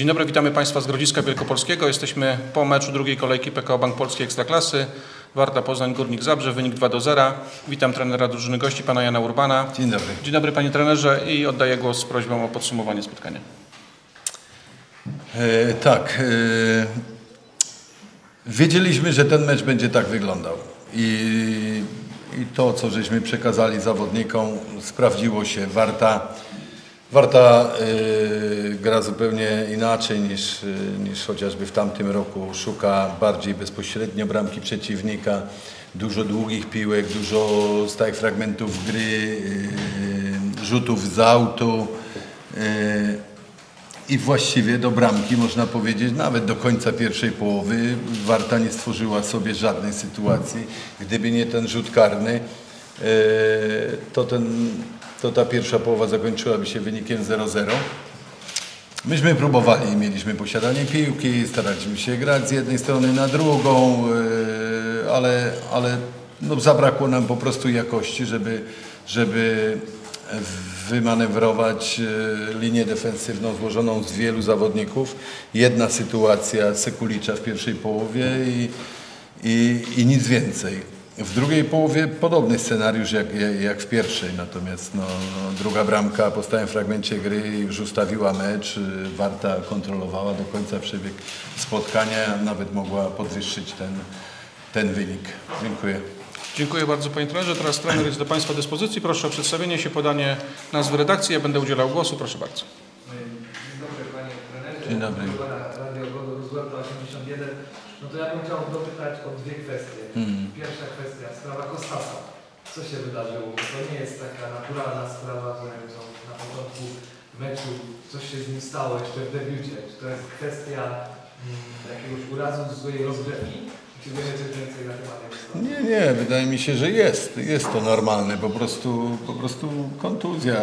Dzień dobry, witamy Państwa z Grodziska Wielkopolskiego. Jesteśmy po meczu drugiej kolejki PKO Bank Polski Ekstraklasy. Warta Poznań, Górnik Zabrze, wynik 2-0. Witam trenera drużyny gości, pana Jana Urbana. Dzień dobry. Dzień dobry panie trenerze i oddaję głos z prośbą o podsumowanie spotkania. Wiedzieliśmy, że ten mecz będzie tak wyglądał i to, co żeśmy przekazali zawodnikom, sprawdziło się. Warta gra zupełnie inaczej niż chociażby w tamtym roku. Szuka bardziej bezpośrednio bramki przeciwnika, dużo długich piłek, dużo stałych fragmentów gry, rzutów z autu i właściwie do bramki, można powiedzieć, nawet do końca pierwszej połowy Warta nie stworzyła sobie żadnej sytuacji. Gdyby nie ten rzut karny, to ta pierwsza połowa zakończyłaby się wynikiem 0-0. Myśmy próbowali, mieliśmy posiadanie piłki, staraliśmy się grać z jednej strony na drugą, ale no zabrakło nam po prostu jakości, żeby wymanewrować linię defensywną złożoną z wielu zawodników. Jedna sytuacja Sekulicza w pierwszej połowie i nic więcej. W drugiej połowie podobny scenariusz jak w pierwszej, natomiast druga bramka po stałym fragmencie gry już ustawiła mecz, Warta kontrolowała do końca przebieg spotkania, nawet mogła podwyższyć ten wynik. Dziękuję. Dziękuję bardzo panie trenerze. Teraz trener jest do Państwa dyspozycji. Proszę o przedstawienie się, podanie nazwy redakcji. Ja będę udzielał głosu. Proszę bardzo. Dzień dobry panie trenerze. Dzień dobry. Radio Rozgłębia 81. No to ja bym chciał dopytać o dwie kwestie. Pierwsza kwestia, sprawa Kostasa. Co się wydarzyło? To nie jest taka naturalna sprawa, że na początku meczu coś się z nim stało jeszcze w debiucie. Czy to jest kwestia jakiegoś urazu, złej rozgrywki? Czy wiemy coś więcej na temat tego? Nie, wydaje mi się, że jest to normalne, po prostu kontuzja,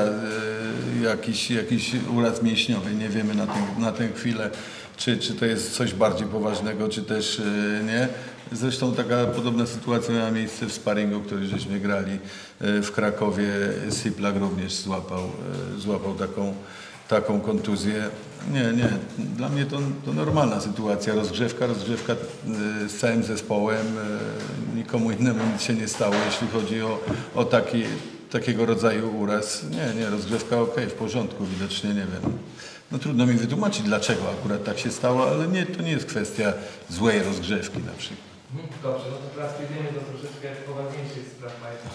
jakiś uraz mięśniowy, nie wiemy na tę chwilę, czy to jest coś bardziej poważnego, czy też nie. Zresztą taka podobna sytuacja miała miejsce w sparingu, który żeśmy grali w Krakowie. Siplak również złapał taką kontuzję. Nie, dla mnie to normalna sytuacja. Rozgrzewka z całym zespołem. Nikomu innemu nic się nie stało, jeśli chodzi o takiego rodzaju uraz. Nie, rozgrzewka okej, w porządku, widocznie, nie wiem. No trudno mi wytłumaczyć, dlaczego akurat tak się stało, ale to nie jest kwestia złej rozgrzewki na przykład. Dobrze, no to teraz przejdziemy do troszeczkę poważniejszych spraw.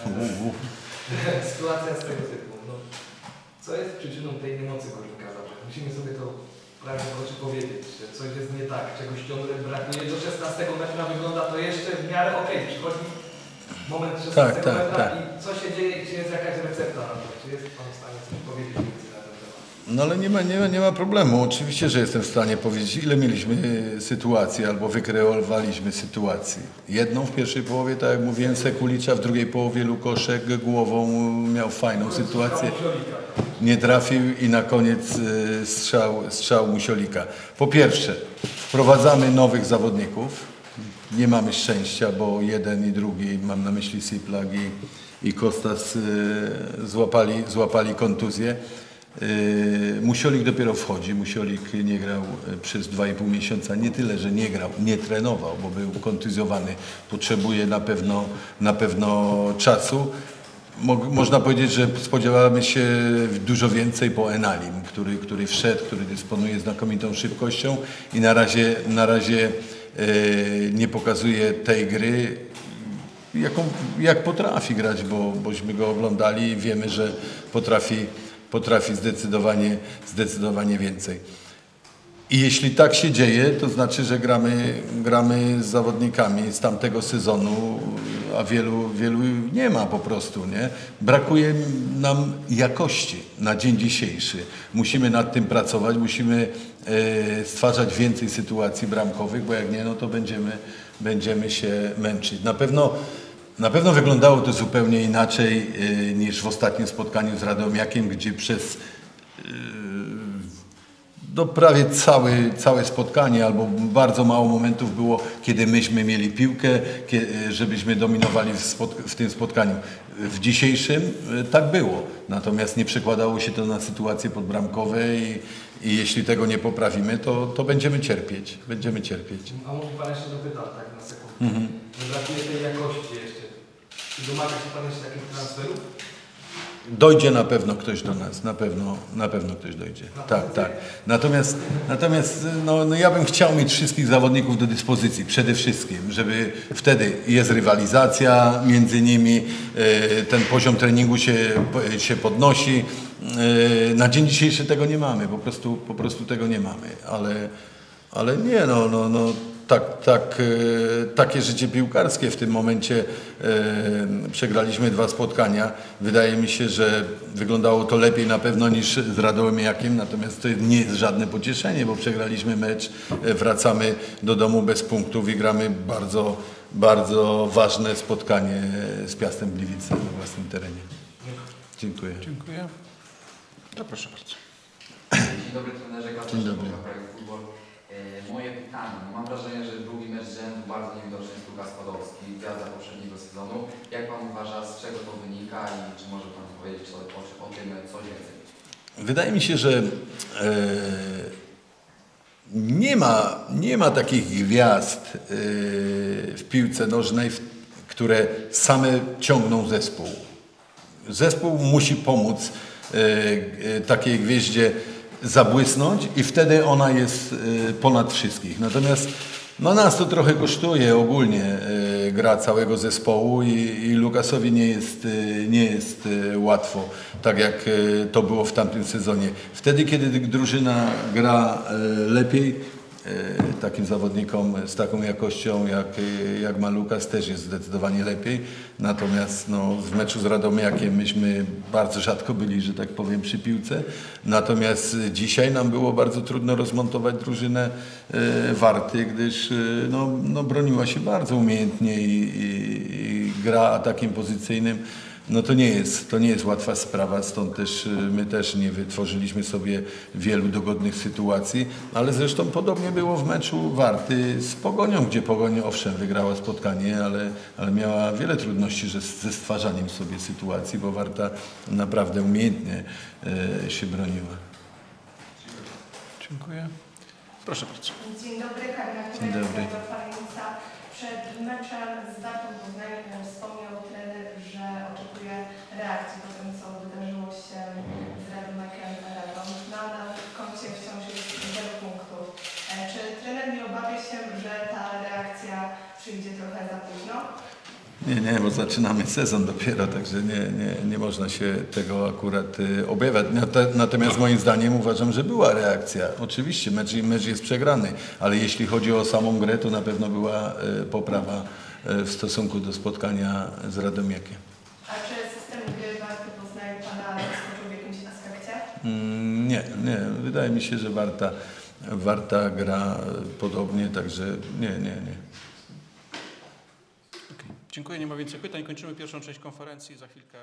Sytuacja z tego typu. No, co jest przyczyną tej niemocy Górnika Zabrze? Musimy sobie to prawie w oczy powiedzieć, że coś jest nie tak, czegoś ciągle brakuje. Do 16 metra wygląda to jeszcze w miarę okej. Przychodzi moment 16 metra i co się dzieje, czy jest jakaś recepta na to? Czy jest pan w stanie coś powiedzieć więcej na ten temat? No ale nie ma problemu. Oczywiście, że jestem w stanie powiedzieć, ile mieliśmy sytuacji albo wykreowaliśmy sytuacji. Jedną w pierwszej połowie, tak jak mówiłem, Sekulicza, w drugiej połowie Lukoszek głową miał fajną sytuację. Nie trafił i na koniec strzał Musiolika. Po pierwsze, wprowadzamy nowych zawodników. Nie mamy szczęścia, bo jeden i drugi, mam na myśli Siplak i Kostas, złapali kontuzję. Musiolik dopiero wchodzi. Musiolik nie grał przez 2,5 miesiąca. Nie tyle, że nie grał, nie trenował, bo był kontuzjowany. Potrzebuje na pewno czasu. Można powiedzieć, że spodziewamy się dużo więcej po Enalim, który wszedł, który dysponuje znakomitą szybkością i na razie nie pokazuje tej gry, jak potrafi grać, bośmy go oglądali i wiemy, że potrafi zdecydowanie więcej. I jeśli tak się dzieje, to znaczy, że gramy z zawodnikami z tamtego sezonu, a wielu nie ma po prostu, nie? Brakuje nam jakości na dzień dzisiejszy. Musimy nad tym pracować, musimy stwarzać więcej sytuacji bramkowych, bo jak nie, no to będziemy się męczyć. Na pewno wyglądało to zupełnie inaczej niż w ostatnim spotkaniu z Radomiakiem, gdzie przez prawie całe spotkanie albo bardzo mało momentów było, kiedy myśmy mieli piłkę, żebyśmy dominowali w tym spotkaniu. W dzisiejszym tak było, natomiast nie przekładało się to na sytuacje podbramkowe i jeśli tego nie poprawimy, to będziemy cierpieć. Będziemy cierpieć. A mówi Pan jeszcze dopytam, tak na sekundę. Że brakuje tej jakości jeszcze. Czy domaga się Pan jeszcze takich transferów? Dojdzie na pewno ktoś do nas, na pewno ktoś dojdzie. Tak. Natomiast no ja bym chciał mieć wszystkich zawodników do dyspozycji, przede wszystkim, żeby wtedy jest rywalizacja między nimi, ten poziom treningu się podnosi. Na dzień dzisiejszy tego nie mamy, po prostu tego nie mamy, ale nie, takie życie piłkarskie w tym momencie. Przegraliśmy 2 spotkania. Wydaje mi się, że wyglądało to lepiej na pewno niż z Radomiakiem, natomiast to nie jest żadne pocieszenie, bo przegraliśmy mecz, wracamy do domu bez punktów i gramy bardzo, bardzo ważne spotkanie z Piastem Gliwice na własnym terenie. Dziękuję. Dziękuję. To proszę bardzo. Dzień dobry trenerze, Dzień dobry. Futbol. Moje pytanie, mam wrażenie, że drugi mecz z rzędu bardzo niewidoczny jest Lukas Podolski, gwiazda poprzedniego sezonu. Jak Pan uważa, z czego to wynika i czy może Pan powiedzieć o tym coś więcej? Wydaje mi się, że nie ma takich gwiazd w piłce nożnej, które same ciągną zespół. Zespół musi pomóc takiej gwieździe zabłysnąć i wtedy ona jest ponad wszystkich. Natomiast nas to trochę kosztuje ogólnie gra całego zespołu i Lukasowi nie jest łatwo, tak jak to było w tamtym sezonie. Wtedy, kiedy drużyna gra lepiej, takim zawodnikom z taką jakością jak ma Lukas też jest zdecydowanie lepiej. Natomiast w meczu z Radomiakiem myśmy bardzo rzadko byli, że tak powiem, przy piłce. Natomiast dzisiaj nam było bardzo trudno rozmontować drużynę Warty, gdyż broniła się bardzo umiejętnie i gra atakiem pozycyjnym. To nie jest łatwa sprawa, stąd też my też nie wytworzyliśmy sobie wielu dogodnych sytuacji, ale zresztą podobnie było w meczu Warty z Pogonią, gdzie Pogoń owszem wygrała spotkanie, ale miała wiele trudności ze stwarzaniem sobie sytuacji, bo Warta naprawdę umiejętnie się broniła. Dziękuję. Proszę bardzo. Dzień dobry, Karina Dzień dobry. Przed meczem z Wartą Poznań wspomniał trener, że oczekuje reakcji po tym, co wydarzyło się z Radomiakiem Radom. Nadal w koncie wciąż jest 0 punktów. Czy trener nie obawia się, że ta reakcja przyjdzie trochę za późno? Nie, bo zaczynamy sezon dopiero, także nie można się tego akurat objawiać. Natomiast moim zdaniem uważam, że była reakcja. Oczywiście mecz jest przegrany, ale jeśli chodzi o samą grę, to na pewno była poprawa w stosunku do spotkania z Radomiakiem. A czy system gry Warty Poznań Pana zaskoczył w jakimś aspekcie? Nie. Wydaje mi się, że Warta gra podobnie, także nie. Dziękuję, nie ma więcej pytań. Kończymy pierwszą część konferencji. Za chwilkę